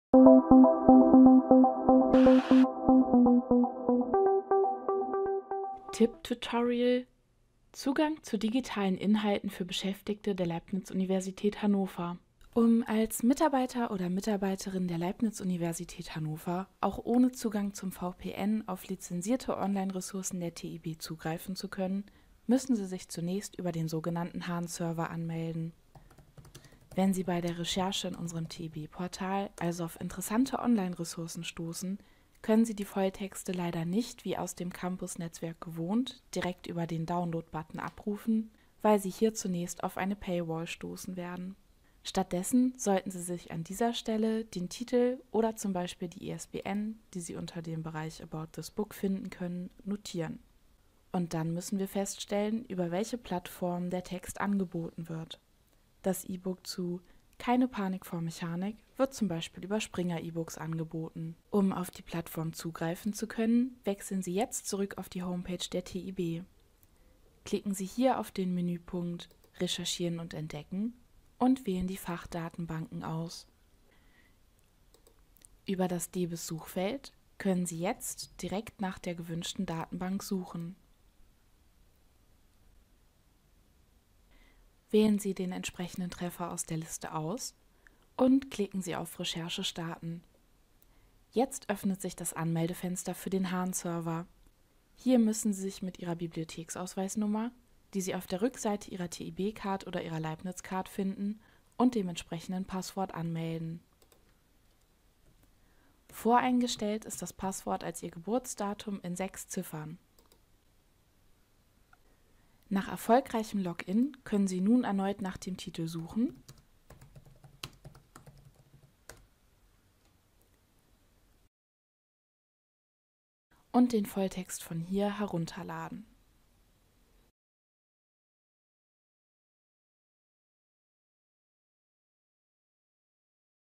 Tipp-Tutorial: Zugang zu digitalen Inhalten für Beschäftigte der Leibniz-Universität Hannover. Um als Mitarbeiter oder Mitarbeiterin der Leibniz-Universität Hannover auch ohne Zugang zum VPN auf lizenzierte Online-Ressourcen der TIB zugreifen zu können, müssen Sie sich zunächst über den sogenannten Hahn-Server anmelden. Wenn Sie bei der Recherche in unserem TIB-Portal also auf interessante Online-Ressourcen stoßen, können Sie die Volltexte leider nicht, wie aus dem Campus-Netzwerk gewohnt, direkt über den Download-Button abrufen, weil Sie hier zunächst auf eine Paywall stoßen werden. Stattdessen sollten Sie sich an dieser Stelle den Titel oder zum Beispiel die ISBN, die Sie unter dem Bereich About this Book finden können, notieren. Und dann müssen wir feststellen, über welche Plattform der Text angeboten wird. Das E-Book zu Keine Panik vor Mechanik wird zum Beispiel über Springer E-Books angeboten. Um auf die Plattform zugreifen zu können, wechseln Sie jetzt zurück auf die Homepage der TIB. Klicken Sie hier auf den Menüpunkt Recherchieren und Entdecken und wählen die Fachdatenbanken aus. Über das DBIS-Suchfeld können Sie jetzt direkt nach der gewünschten Datenbank suchen. Wählen Sie den entsprechenden Treffer aus der Liste aus und klicken Sie auf Recherche starten. Jetzt öffnet sich das Anmeldefenster für den Hahn-Server. Hier müssen Sie sich mit Ihrer Bibliotheksausweisnummer, die Sie auf der Rückseite Ihrer TIB-Card oder Ihrer Leibniz-Card finden, und dem entsprechenden Passwort anmelden. Voreingestellt ist das Passwort als Ihr Geburtsdatum in 6 Ziffern. Nach erfolgreichem Login können Sie nun erneut nach dem Titel suchen und den Volltext von hier herunterladen.